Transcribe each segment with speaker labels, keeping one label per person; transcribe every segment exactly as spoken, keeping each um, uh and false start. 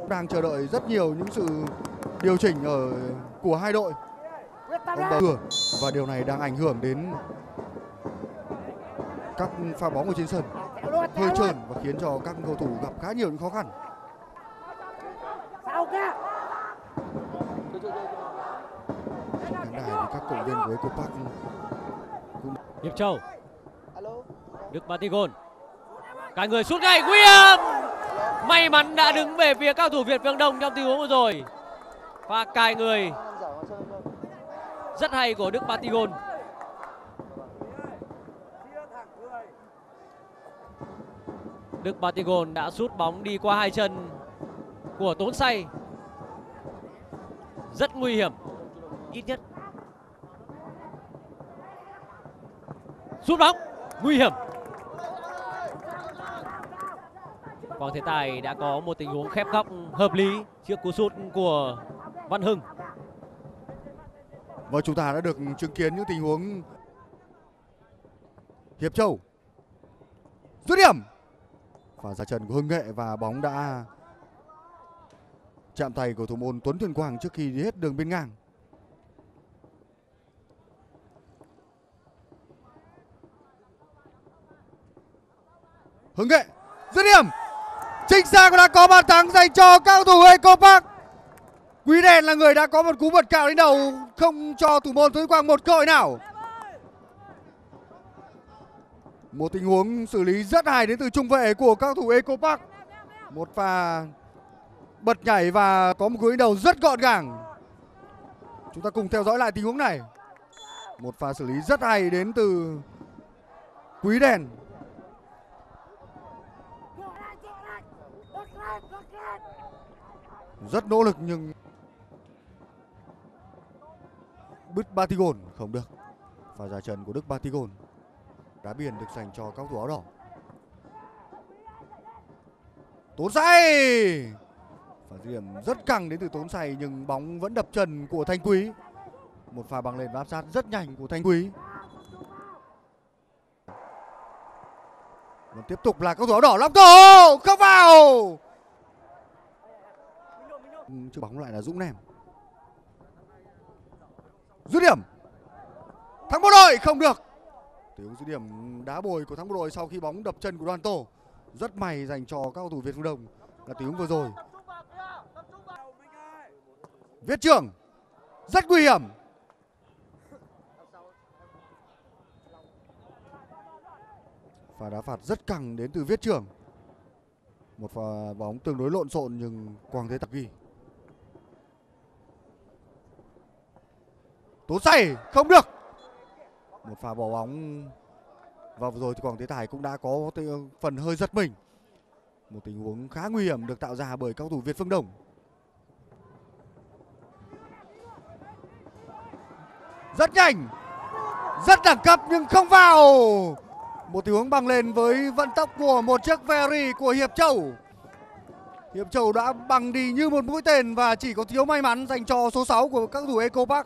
Speaker 1: đang chờ đợi rất nhiều những sự điều chỉnh ở của hai đội. Và điều này đang ảnh hưởng đến các pha bóng ở trên sân, hơi trơn và khiến cho các cầu thủ gặp khá nhiều những khó khăn. Trên khán đài thì các cổ động viên của Eco Park cũng...
Speaker 2: Hiệp Châu, Đức Batigon, cả người sút ngay, nguy hiểm, may mắn đã đứng về phía cao thủ Việt Phương Đông trong tình huống vừa rồi. Pha cài người rất hay của Đức Batigon. Đức Batigon đã sút bóng đi qua hai chân của Tốn Say, rất nguy hiểm, ít nhất. Sút bóng nguy hiểm. Quang Thế Tài đã có một tình huống khép góc hợp lý trước cú sút của Văn Hưng.
Speaker 1: Và chúng ta đã được chứng kiến những tình huống. Hiệp Châu dứt điểm và ra chân của Hưng Nghệ và bóng đã chạm tay của thủ môn Tuấn Thuyền Quang trước khi đi hết đường biên ngang. Hưng Nghệ dứt điểm chính xác và đã có bàn thắng dành cho cao thủ Eco Park. Quý Đèn là người đã có một cú bật cào đến đầu, không cho thủ môn Tuấn Quang một cơ hội nào. Một tình huống xử lý rất hay đến từ trung vệ của cao thủ Eco Park. Một pha bật nhảy và có một cú đánh đầu rất gọn gàng. Chúng ta cùng theo dõi lại tình huống này. Một pha xử lý rất hay đến từ Quý Đèn. Rất nỗ lực nhưng Đức Batigon không được. Và ra chân của Đức Batigon. Đá biên được dành cho các thủ áo đỏ. Tốn Say. Và điểm rất căng đến từ Tốn Say nhưng bóng vẫn đập chân của Thanh Quý. Một pha băng lên và áp sát rất nhanh của Thanh Quý. Và tiếp tục là các thủ áo đỏ, Long Tổ không vào. Chứ bóng lại là Dũng Nem. Dứt điểm. Thắng Bộ Đội không được. Tiếng dứt điểm đá bồi của Thắng Bộ Đội sau khi bóng đập chân của Đoàn Tổ. Rất may dành cho các cầu thủ Việt Phương Đông là tiếng vừa rồi. Viết Trường rất nguy hiểm. Pha đá phạt rất căng đến từ Viết Trường. Một pha bóng tương đối lộn xộn nhưng Quang Thế Tài ghi. Tốn Say không được. Một pha bỏ bóng. Và vừa rồi thì Quang Thế Tài cũng đã có phần hơi giật mình. Một tình huống khá nguy hiểm được tạo ra bởi các cầu thủ Việt Phương Đông. Rất nhanh, rất đẳng cấp nhưng không vào. Một tình huống băng lên với vận tốc của một chiếc Ferrari của Hiệp Châu. Hiệp Châu đã băng đi như một mũi tên và chỉ có thiếu may mắn dành cho số sáu của các cầu thủ Eco Park.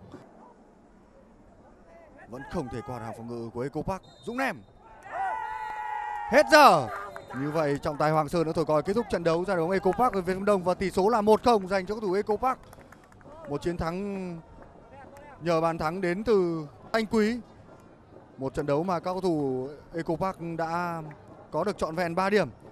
Speaker 1: Vẫn không thể qua hàng phòng ngự của Eco Park. Dũng Nem. Hết giờ. Như vậy trọng tài Hoàng Sơn đã thổi còi kết thúc trận đấu ra đội bóng Eco Park với Việt Phương Đông và tỷ số là một không dành cho các cầu thủ Eco Park. Một chiến thắng nhờ bàn thắng đến từ Thanh Quý. Một trận đấu mà các cầu thủ Eco Park đã có được trọn vẹn ba điểm.